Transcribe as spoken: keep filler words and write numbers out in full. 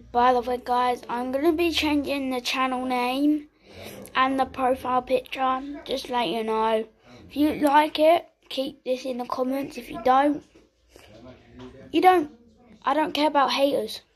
By the way, guys, I'm going to be changing the channel name and the profile picture, just to let you know. If you like it, keep this in the comments. If you don't, you don't. I don't care about haters.